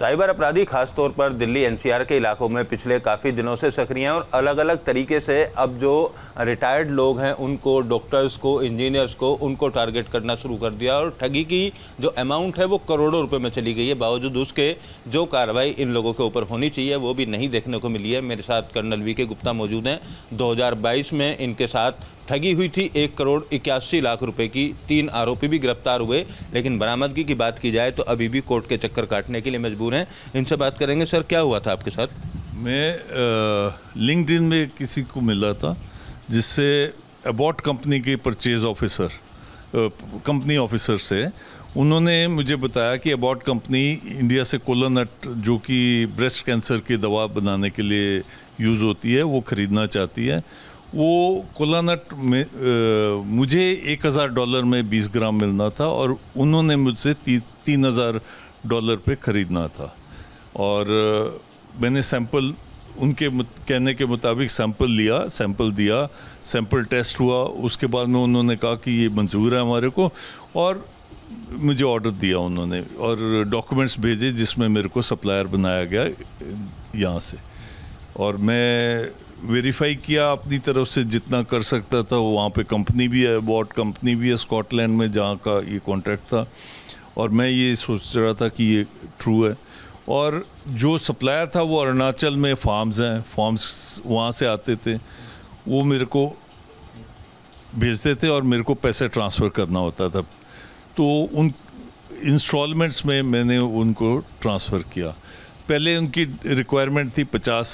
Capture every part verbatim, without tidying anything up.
Cyber अपराधी खासतौर पर दिल्ली एनसीआर के इलाकों में पिछले काफ़ी दिनों से सक्रिय हैं और अलग अलग तरीके से अब जो रिटायर्ड लोग हैं उनको, डॉक्टर्स को, इंजीनियर्स को, उनको टारगेट करना शुरू कर दिया और ठगी की जो अमाउंट है वो करोड़ों रुपए में चली गई है। बावजूद उसके जो कार्रवाई इन लोगों के ऊपर होनी चाहिए वो भी नहीं देखने को मिली है। मेरे साथ कर्नल वी के गुप्ता मौजूद हैं। दो हज़ार बाईस में इनके साथ ठगी हुई थी एक करोड़ इक्यासी लाख रुपए की। तीन आरोपी भी गिरफ्तार हुए, लेकिन बरामदगी की बात की जाए तो अभी भी कोर्ट के चक्कर काटने के लिए मजबूर हैं। इनसे बात करेंगे। सर, क्या हुआ था आपके साथ? मैं लिंक्डइन में किसी को मिला था जिससे अबॉट कंपनी के परचेज ऑफिसर कंपनी ऑफिसर से उन्होंने मुझे बताया कि अबॉट कंपनी इंडिया से कोलानट, जो कि ब्रेस्ट कैंसर की दवा बनाने के लिए यूज़ होती है, वो ख़रीदना चाहती है। वो कोलानट में आ, मुझे एक हज़ार डॉलर में बीस ग्राम मिलना था और उन्होंने मुझसे ती, तीन हज़ार डॉलर पे ख़रीदना था। और आ, मैंने सैंपल उनके कहने के मुताबिक सैंपल लिया, सैंपल दिया, सैंपल टेस्ट हुआ। उसके बाद में उन्होंने कहा कि ये मंजूर है हमारे को और मुझे ऑर्डर दिया उन्होंने और डॉक्यूमेंट्स भेजे जिसमें मेरे को सप्लायर बनाया गया यहाँ से। और मैं वेरीफाई किया अपनी तरफ से जितना कर सकता था। वहाँ पे कंपनी भी है, बॉट कंपनी भी है स्कॉटलैंड में जहाँ का ये कॉन्ट्रैक्ट था। और मैं ये सोच रहा था कि ये ट्रू है। और जो सप्लायर था वो अरुणाचल में फार्म्स हैं, फार्म्स वहाँ से आते थे, वो मेरे को भेजते थे और मेरे को पैसे ट्रांसफ़र करना होता था। तो उन इंस्टॉलमेंट्स में मैंने उनको ट्रांसफ़र किया। पहले उनकी रिक्वायरमेंट थी पचास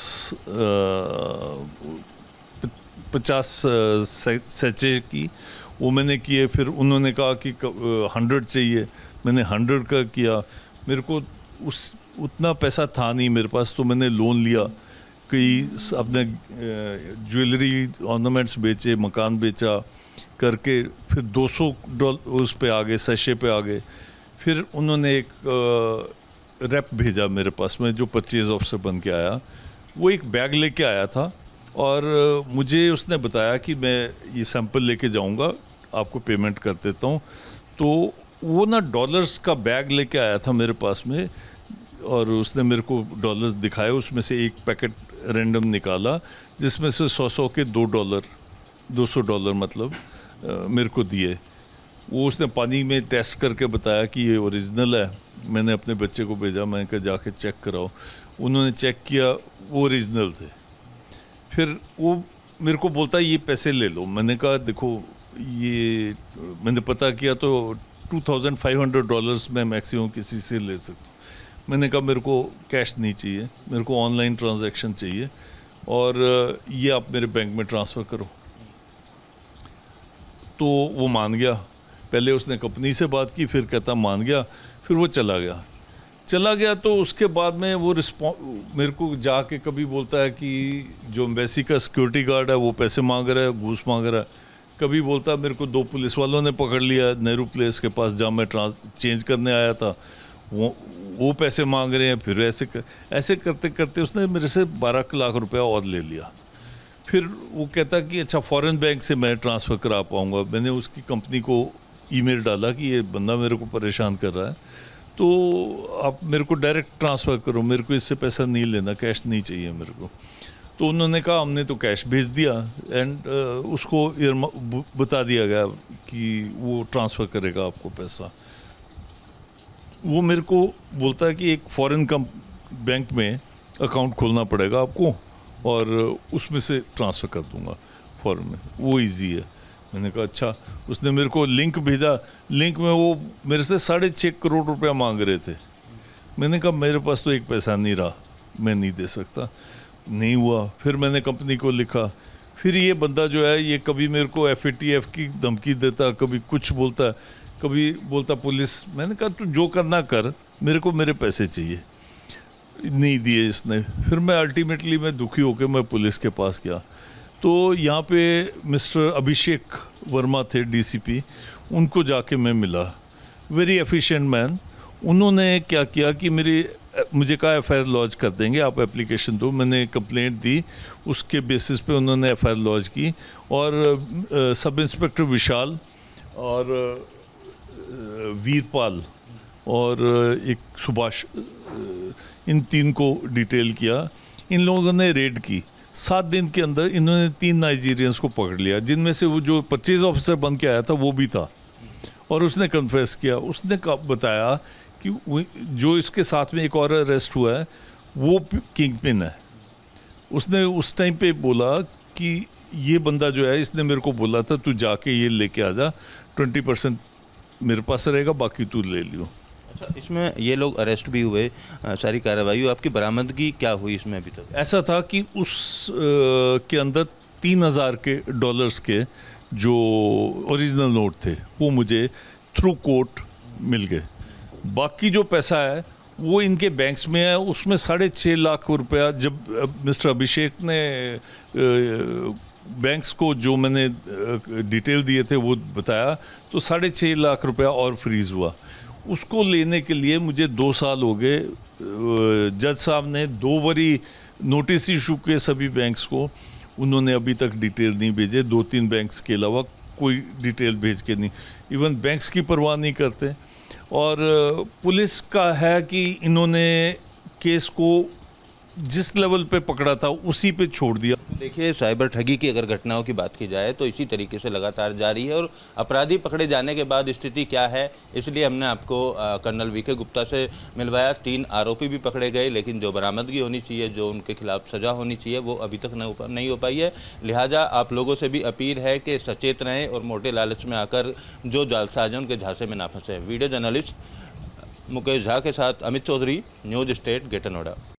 पचास सैचे की, वो मैंने किए। फिर उन्होंने कहा कि हंड्रेड चाहिए, मैंने हंड्रेड का किया। मेरे को उस उतना पैसा था नहीं मेरे पास, तो मैंने लोन लिया, कई अपने ज्वेलरी ऑर्नामेंट्स बेचे, मकान बेचा करके फिर दो सौ डॉलर उस पे आ गए, सैशे पे आ गए। फिर उन्होंने एक रैप भेजा मेरे पास में, जो परचेज ऑफिसर बन के आया। वो एक बैग लेके आया था और मुझे उसने बताया कि मैं ये सैंपल लेके जाऊंगा, आपको पेमेंट कर देता हूँ। तो वो ना डॉलर्स का बैग लेके आया था मेरे पास में और उसने मेरे को डॉलर्स दिखाए। उसमें से एक पैकेट रैंडम निकाला जिसमें से सौ सौ के दो डॉलर दो सौ डॉलर मतलब आ, मेरे को दिए। वो उसने पानी में टेस्ट करके बताया कि ये ओरिजिनल है। मैंने अपने बच्चे को भेजा, मैंने कहा जाके चेक कराओ। उन्होंने चेक किया, वो ओरिजिनल थे। फिर वो मेरे को बोलता ये पैसे ले लो। मैंने कहा देखो, ये मैंने पता किया तो two thousand five hundred dollars में मैक्सिमम किसी से ले सकता हूँ। मैंने कहा मेरे को कैश नहीं चाहिए, मेरे को ऑनलाइन ट्रांजैक्शन चाहिए और ये आप मेरे बैंक में ट्रांसफ़र करो। तो वो मान गया। पहले उसने कंपनी से बात की, फिर कहता मान गया, फिर वो चला गया चला गया तो उसके बाद में वो रिस्पॉन्स मेरे को जाके कभी बोलता है कि जो एम्बेसी का सिक्योरिटी गार्ड है वो पैसे मांग रहा है, घूस मांग रहा है। कभी बोलता है मेरे को दो पुलिस वालों ने पकड़ लिया नेहरू प्लेस के पास जहाँ मैं ट्रांस चेंज करने आया था, वो वो पैसे मांग रहे हैं। फिर ऐसे कर, ऐसे करते करते उसने मेरे से बारह लाख रुपया और ले लिया। फिर वो कहता कि अच्छा फॉरेन बैंक से मैं ट्रांसफ़र करा पाऊँगा। मैंने उसकी कंपनी को ईमेल डाला कि ये बंदा मेरे को परेशान कर रहा है, तो आप मेरे को डायरेक्ट ट्रांसफ़र करो, मेरे को इससे पैसा नहीं लेना, कैश नहीं चाहिए मेरे को। तो उन्होंने कहा हमने तो कैश भेज दिया एंड uh, उसको बता दिया गया कि वो ट्रांसफ़र करेगा आपको पैसा। वो मेरे को बोलता है कि एक फॉरेन कम बैंक में अकाउंट खोलना पड़ेगा आपको और उसमें से ट्रांसफ़र कर दूंगा फॉरेन में, वो इजी है। मैंने कहा अच्छा। उसने मेरे को लिंक भेजा, लिंक में वो मेरे से साढ़े छः करोड़ रुपया मांग रहे थे। मैंने कहा मेरे पास तो एक पैसा नहीं रहा, मैं नहीं दे सकता। नहीं हुआ। फिर मैंने कंपनी को लिखा। फिर ये बंदा जो है ये कभी मेरे को एफ ए टी एफ की धमकी देता, कभी कुछ बोलता, कभी बोलता पुलिस। मैंने कहा तू जो करना कर, मेरे को मेरे पैसे चाहिए। नहीं दिए इसने। फिर मैं अल्टीमेटली मैं दुखी होकर मैं पुलिस के पास गया। तो यहाँ पे मिस्टर अभिषेक वर्मा थे डी सी पी, उनको जाके मैं मिला। Very efficient man. उन्होंने क्या किया कि मेरी मुझे कहा एफ आई आर लॉन्च कर देंगे, आप एप्लीकेशन दो। मैंने कंप्लेंट दी, उसके बेसिस पे उन्होंने एफ आई आर लॉन्च की। और सब इंस्पेक्टर विशाल और वीरपाल और एक सुभाष इन तीन को डिटेल किया। इन लोगों ने रेड की, सात दिन के अंदर इन्होंने तीन नाइजीरियंस को पकड़ लिया, जिनमें से वो जो परचेज ऑफिसर बन के आया था वो भी था, और उसने कन्फेस किया। उसने बताया कि जो इसके साथ में एक और अरेस्ट हुआ है वो किंग पिन है। उसने उस टाइम पे बोला कि ये बंदा जो है इसने मेरे को बोला था तू जाके ये लेके आ जा, ट्वेंटी परसेंट मेरे पास रहेगा, बाकी तू ले लियो। अच्छा, इसमें ये लोग अरेस्ट भी हुए, आ, सारी कार्रवाई हुई, आपकी बरामदगी क्या हुई इसमें अभी तक? ऐसा था कि उस आ, के अंदर तीन हज़ार के डॉलर्स के जो ओरिजिनल नोट थे वो मुझे थ्रू कोर्ट मिल गए। बाकी जो पैसा है वो इनके बैंक्स में है। उसमें साढ़े छः लाख रुपया जब मिस्टर अभिषेक ने बैंक्स को जो मैंने डिटेल दिए थे वो बताया, तो साढ़े छः लाख रुपया और फ्रीज़ हुआ। उसको लेने के लिए मुझे दो साल हो गए। जज साहब ने दो बारी नोटिस इशू किए सभी बैंक्स को, उन्होंने अभी तक डिटेल नहीं भेजे। दो तीन बैंक्स के अलावा कोई डिटेल भेज के नहीं, इवन बैंक्स की परवाह नहीं करते। और पुलिस का है कि इन्होंने केस को जिस लेवल पे पकड़ा था उसी पे छोड़ दिया। देखिए, साइबर ठगी की अगर घटनाओं की बात की जाए तो इसी तरीके से लगातार जारी है, और अपराधी पकड़े जाने के बाद स्थिति क्या है, इसलिए हमने आपको कर्नल वी के गुप्ता से मिलवाया। तीन आरोपी भी पकड़े गए, लेकिन जो बरामदगी होनी चाहिए, जो उनके खिलाफ सज़ा होनी चाहिए, वो अभी तक नहीं हो पाई है। लिहाजा आप लोगों से भी अपील है कि सचेत रहें और मोटे लालच में आकर जो जालसाज हैं उनके झांसे में ना फंसे। वीडियो जर्नलिस्ट मुकेश झा के साथ Amit Chaudhary, News State, Greater Noida.